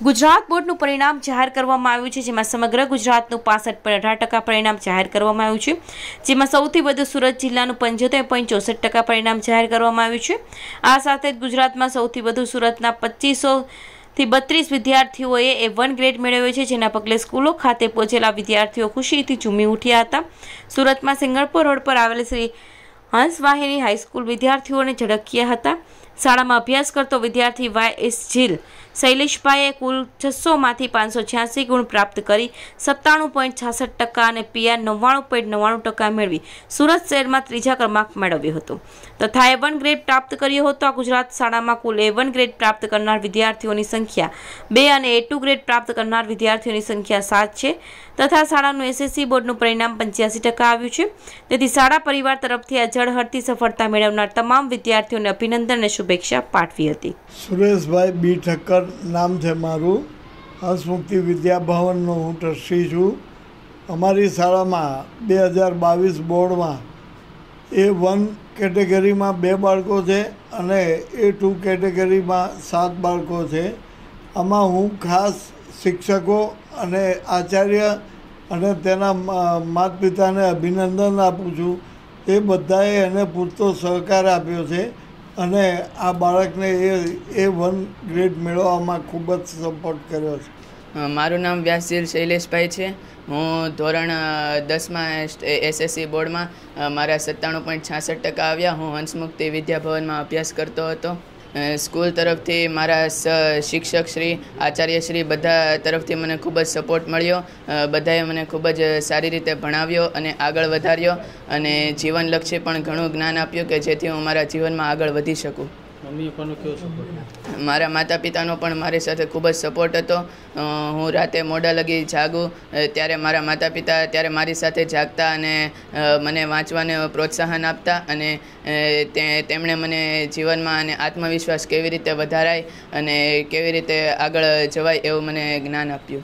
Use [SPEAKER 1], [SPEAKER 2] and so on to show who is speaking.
[SPEAKER 1] ગુજરાત બોર્ડનું પરિણામ જાહેર કરવામાં આવ્યું છે, જેમાં સમગ્ર ગુજરાતનું 65.18% પરિણામ જાહેર કરવામાં આવ્યું છે, જેમાં સૌથી વધુ સુરત જિલ્લાનું 75.64% પરિણામ જાહેર કરવામાં આવ્યું છે। આ સાથે જ ગુજરાતમાં સૌથી વધુ સુરતના 2500 થી 32 વિદ્યાર્થીઓએ A1 ગ્રેડ મેળવ્યો છે, જેના પગલે સ્કૂલો ખાતે પહોંચેલા વિદ્યાર્થીઓ ખુશીથી ઝૂમી ઉઠ્યા હતા। સુરતમાં સિંગણપુર રોડ પર આવેલ શ્રી હંસ વાહિની હાઈસ્કૂલ વિદ્યાર્થીઓને ઝળક્યા હતા। શાળામાં અભ્યાસ કરતો વિદ્યાર્થી YS જીલ શૈલેષભાઈએ કુલ 600માંથી 586 ગુણ પ્રાપ્ત કરી 97.66% અને PR 99.99% મેળવી સુરત શહેરમાં ત્રીજા ક્રમાંક મેળવ્યો હતો તથા A1 ગ્રેડ પ્રાપ્ત કર્યો હતો। આ ગુજરાત શાળામાં કુલ A1 ગ્રેડ પ્રાપ્ત કરનાર વિદ્યાર્થીઓની સંખ્યા 2 અને A2 ગ્રેડ પ્રાપ્ત કરનાર વિદ્યાર્થીઓની સંખ્યા 7 છે તથા શાળાનું SSC બોર્ડનું પરિણામ 85% આવ્યું છે। તેથી શાળા પરિવાર તરફથી આ ઝળહળતી સફળતા મેળવનાર તમામ વિદ્યાર્થીઓને અભિનંદન અને શુભેચ્છા પાઠવી હતી।
[SPEAKER 2] સુરેશભાઈ બી ઠક્કર નામ છે મારું। હંસમુક્તિ વિદ્યાભવનનો હું ટ્રસ્ટી છું। અમારી શાળામાં 2022 બોર્ડમાં A1 કેટેગરીમાં 2 બાળકો છે અને A2 કેટેગરીમાં 7 બાળકો છે। આમાં હું ખાસ શિક્ષકો અને આચાર્ય અને તેના માતા પિતાને અભિનંદન આપું છું। એ બધાએ એને પૂરતો સહકાર આપ્યો છે અને આ બાળકને A1 ગ્રેડ મેળવવામાં ખૂબ જ સપોર્ટ કર્યો છે।
[SPEAKER 3] મારું નામ વ્યાસજીલ શૈલેષભાઈ છે। હું ધોરણ 10માં SSC બોર્ડમાં મારા 97.66% આવ્યા। હું હંસમુક્તિ વિદ્યાભવનમાં અભ્યાસ કરતો હતો। સ્કૂલ તરફથી મારા શિક્ષક શ્રી આચાર્ય શ્રી બધા તરફથી મને ખૂબ જ સપોર્ટ મળ્યો। બધાએ મને ખૂબ જ સારી રીતે ભણાવ્યો અને આગળ વધાર્યો અને જીવનલક્ષી પણ ઘણું જ્ઞાન આપ્યું કે જેથી હું મારા જીવનમાં આગળ વધી શકું।
[SPEAKER 4] મમ્મી પપ્પાનો કેવો સપોર્ટ?
[SPEAKER 3] મારા માતા પિતાનો પણ મારી સાથે ખૂબ જ સપોર્ટ હતો। હું રાતે મોડા લગી જાગું ત્યારે મારા માતા પિતા ત્યારે મારી સાથે જાગતા અને મને વાંચવાને પ્રોત્સાહન આપતા અને તેમણે મને જીવનમાં અને આત્મવિશ્વાસ કેવી રીતે વધારાય અને કેવી રીતે આગળ જવાય એવું મને જ્ઞાન આપ્યું।